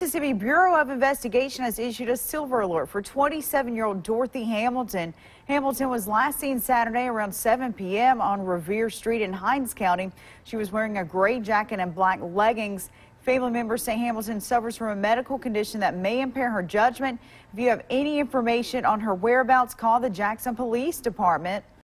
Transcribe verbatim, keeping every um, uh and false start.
Mississippi Bureau of Investigation has issued a silver alert for twenty-seven-year-old Dorothy Hamilton. Hamilton was last seen Saturday around seven p m on Revere Street in Hinds County. She was wearing a gray jacket and black leggings. Family members say Hamilton suffers from a medical condition that may impair her judgment. If you have any information on her whereabouts, call the Jackson Police Department.